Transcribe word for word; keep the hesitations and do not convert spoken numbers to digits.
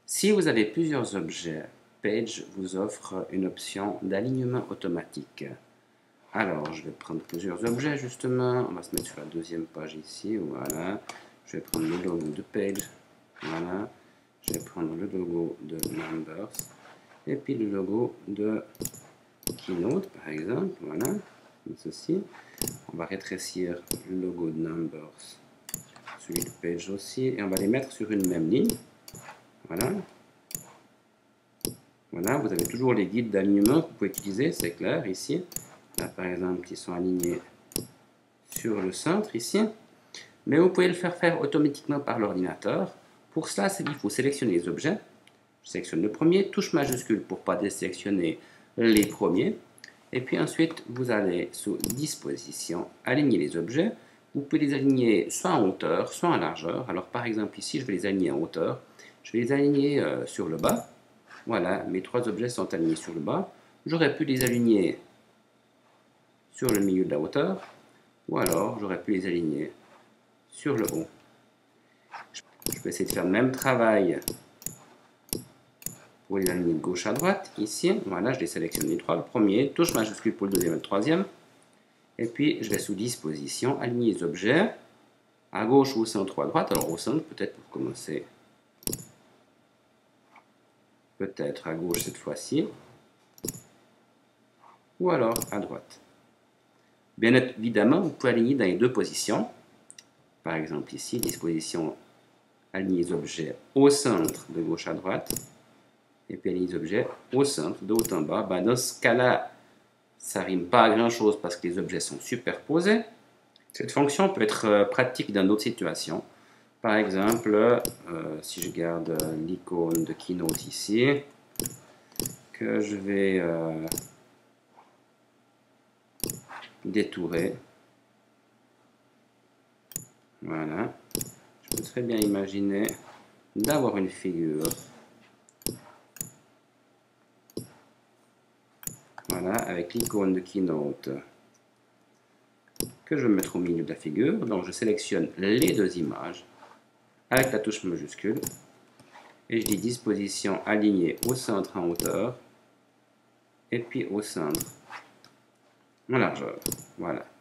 Si vous avez plusieurs objets, Page vous offre une option d'alignement automatique. Alors, je vais prendre plusieurs objets justement. On va se mettre sur la deuxième page ici. Voilà. Je vais prendre le logo de Page. Voilà. Je vais prendre le logo de Numbers. Et puis le logo de Keynote, par exemple. Voilà. Comme ceci. On va rétrécir le logo de Numbers. Celui de Page aussi. Et on va les mettre sur une même ligne. Voilà. Voilà, vous avez toujours les guides d'alignement que vous pouvez utiliser, c'est clair, ici. Là, par exemple, ils sont alignés sur le centre, ici. Mais vous pouvez le faire faire automatiquement par l'ordinateur. Pour cela, il faut sélectionner les objets. Je sélectionne le premier, touche majuscule pour ne pas désélectionner les premiers. Et puis ensuite, vous allez sous Disposition, aligner les objets. Vous pouvez les aligner soit en hauteur, soit en largeur. Alors, par exemple, ici, je vais les aligner en hauteur. Je vais les aligner euh, sur le bas. Voilà, mes trois objets sont alignés sur le bas. J'aurais pu les aligner sur le milieu de la hauteur, ou alors j'aurais pu les aligner sur le haut. Je vais essayer de faire le même travail pour les aligner de gauche à droite. Ici, voilà, je les sélectionne les trois. Le premier, touche majuscule pour le deuxième et le troisième. Et puis, je vais sous Disposition, aligner les objets à gauche ou au centre ou à droite. Alors, au centre, peut-être pour commencer. Peut-être à gauche cette fois-ci, ou alors à droite. Bien évidemment, vous pouvez aligner dans les deux positions. Par exemple ici, Disposition, aligner les objets au centre de gauche à droite, et puis aligner les objets au centre de haut en bas. Ben, dans ce cas-là, ça ne rime pas à grand-chose parce que les objets sont superposés. Cette fonction peut être pratique dans d'autres situations. Par exemple, euh, si je garde l'icône de Keynote ici, que je vais euh, détourer. Voilà. Je peux très bien imaginer d'avoir une figure. Voilà, avec l'icône de Keynote que je vais mettre au milieu de la figure. Donc je sélectionne les deux images avec la touche majuscule et je dis Disposition alignée au centre en hauteur et puis au centre en largeur. Voilà.